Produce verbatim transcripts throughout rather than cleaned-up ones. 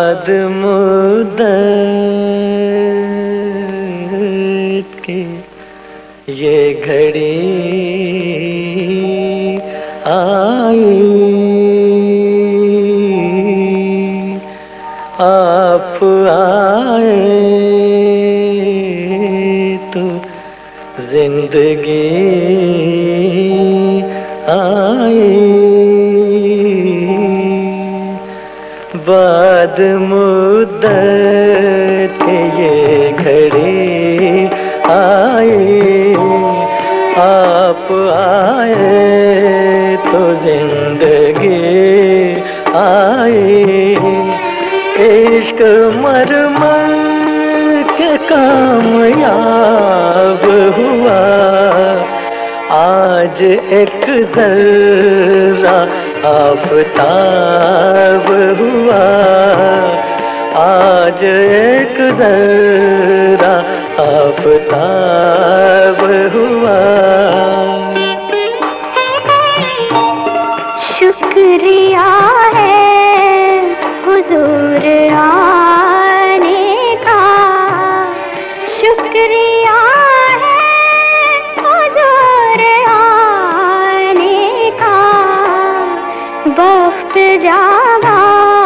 बाद मुद्दत की ये घड़ी आई, आप आए तो जिंदगी आई। बाद मुद्दत के ये घड़ी आई, आप आए तो जिंदगी आई। इश्क मरमर के कामयाब हुआ, आज एक जर्रा आफताब हुआ, आज एक जर्रा आफताब हुआ। शुक्रिया है हुजूर आने का, शुक्रिया है हुजूर आने का। बख्त जागा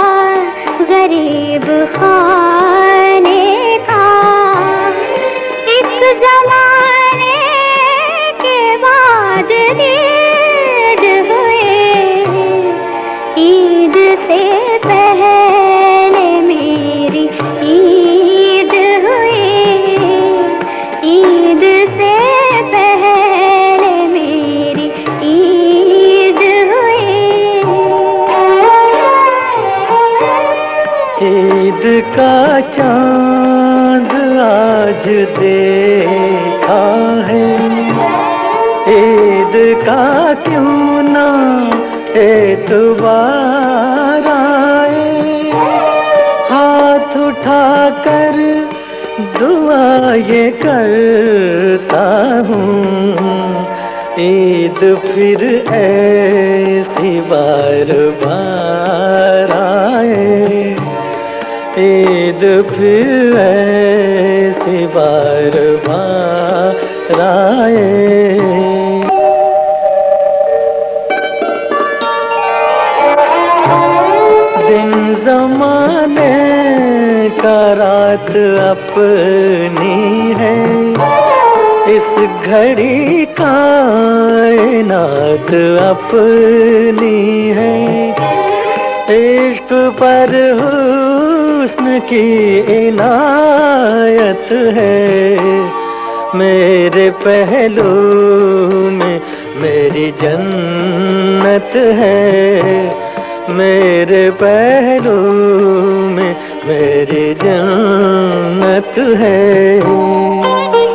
गरीब खाने का, एक जमाने के बाद ईद हुए, ईद से पहले मेरी ईद हुई, ईद से पहले मेरी ईद हुई। ईद का चांद आज देखा है, ईद का क्यों ना एतबार आए। हाथ उठाकर दुआ ये करता हूँ, ईद फिर ऐसी बार बार आए, ईद फिर ऐसी बार बार आए। दिन ज़माने का रात अपनी है, इस घड़ी कायनात अपनी है। इश्क पर हुस्न की इनायत है, मेरे पहलू में मेरी जन्नत है, मेरे पहलू में मेरी जन्नत है।